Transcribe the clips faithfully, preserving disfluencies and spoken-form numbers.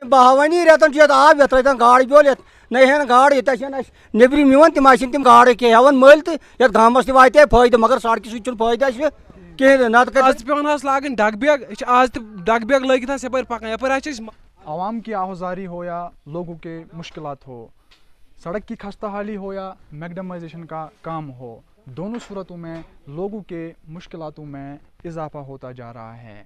बहावनी रेतन आब ये त्रन गाड़ बिल ये नहन गाड़ ये नबरम तम तम गाड़ कह हेवन मल तो ये गामस ते फायदे मगर सड़क सह फायदे कहें नत लाग डग बैग आज डग बैग लगित यप पकान यप आवाम की आहुजारी हो या लोगों के मुश्किलात हो, सड़क की खस्ता हाली हो या मैकडमाइजेशन का काम हो, दोनों सूरतों में लोगों के मुश्किलातों में इजाफा होता जा रहा है।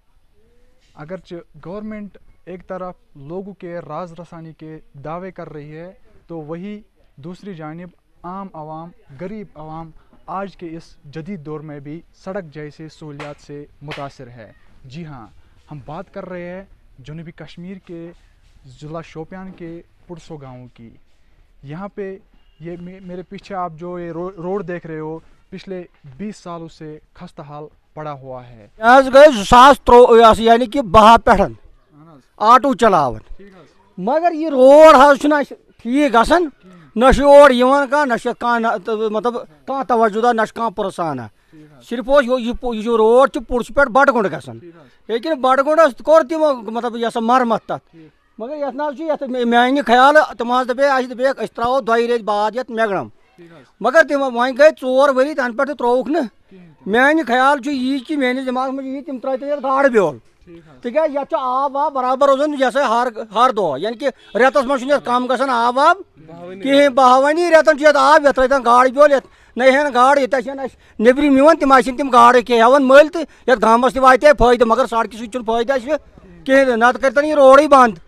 अगरचे गवर्नमेंट एक तरफ लोगों के राज रसानी के दावे कर रही है तो वही दूसरी जानिब आम आवाम गरीब आवाम आज के इस जदीद दौर में भी सड़क जैसे सहूलियात से मुतासर है। जी हाँ, हम बात कर रहे हैं जनूबी कश्मीर के ज़िला शोपियान के पुरसो गाँव की। यहाँ पे ये मेरे पीछे आप जो ये रो, रोड देख रहे हो पिछले बीस सालों से खस्ता हाल पड़ा हुआ है। गए सास त्रो यानी कि बहा पे आटो चलावन मगर ये रोड हाज ठीक गसन न और कह न मतलब कह तवजुदा न कह पुरसाना सिर्फ यह रोड पुरस पे बडगुंड गसन लेकिन बडगुंडस कोर तमो मतलब यह मरमत तथ मगर ये ना मान ख्याल तम दपे दपे त्रो दो रेत बाद ये मेगड़म मगर तम वो गई चोर वरी तन पे त्रोक न मान ख्याल यह कि मेस दिमाग में यह तम त्रे गाड़ ब्योल तक ये आब वाब बराबर रोजान ये हर हर दह यानी कि रेतस मह कम गसान आब वाब कहें बहावनी रेतन आब ये त्रन गाड़ ब्योल ये नहन गाड़ ये नबरम तम तम गाड़ कह हेवन मल तो ये गामस ते फायदे मगर सड़क सह फायदे कहें नत कर यह रोड बंद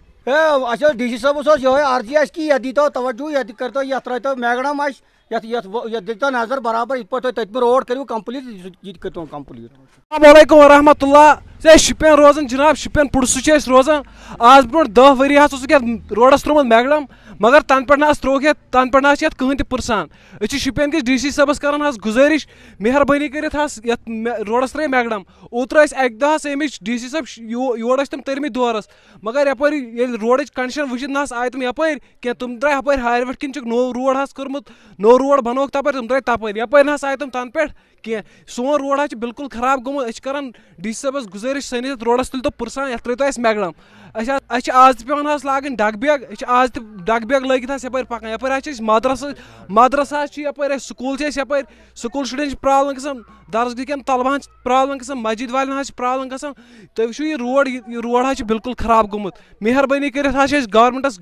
अस डी सी साहब ये अर्जी कि यह दीतो तवज्जो यह कर ये त्रो मैगडम ये दीतो नजर बराबर इत पे तम रोड करो कम्प्लीट ये कर कम्प्लीट। अस्सलामुअलैकुम वरहमतुल्लाह से शुपियन रोजान जनाब शुपियन पुरसु रोजान आज ब्रो दह वरी रोडस त्रोमुत मैगडम मगर तन पे त्रोक तन पे कहन तह पुरसान अस शुपियन किस डी सी साहबस करान गुजारिश मेहरबानी कर रोडस त्रे मैगडम ओतर अक दह अमिच डी सी साहब योर तम तरमित दौरस मगर यपर रोड कंडीशन वुचित ना आय तम यपर कह तुम द्राय हपर हारवट किन नो रोड कर्मुत नो रोड बनोक तपर तुम द्राय तपर यपर ना आय तुम तन पे कह सोन रोड बिल्कुल खराब गोमुत अस करान डी सी साहबस गुजारिश सैनिस रोडस तुल तो पुरसान ये त्रो अस मैगडम अस आज पे लाग डग बैग आज डग बैग लगित यप पकान यप मदरस मदरसा यप स्कूल यप स्कूल शुरन प्रॉब्लम गसान दर्जगी कन तलबा प्रॉब्लम गसान मस्जिद वाले प्रॉब्लम गसान तुम वो यह रोड यह रोड बिल्कुल खराब गोमुत मेहरबानी कर गवर्नमेंटस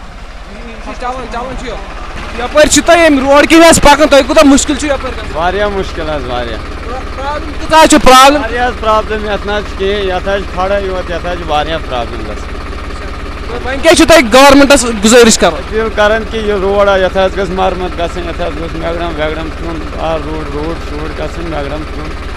चलान चलान यप रोड कि पकान तुम कूत मुश्किल मुश्किल प्रॉब्लम प्रॉब्लम ये खड़ा योत ये प्रॉब्लम वन क्या गवर्नमेंटस गुजारिश कर कि यह रोड ये मरमत गसन ये मैगडम वैगडम तुन रोड रोड शोड गसन मैगडम तुन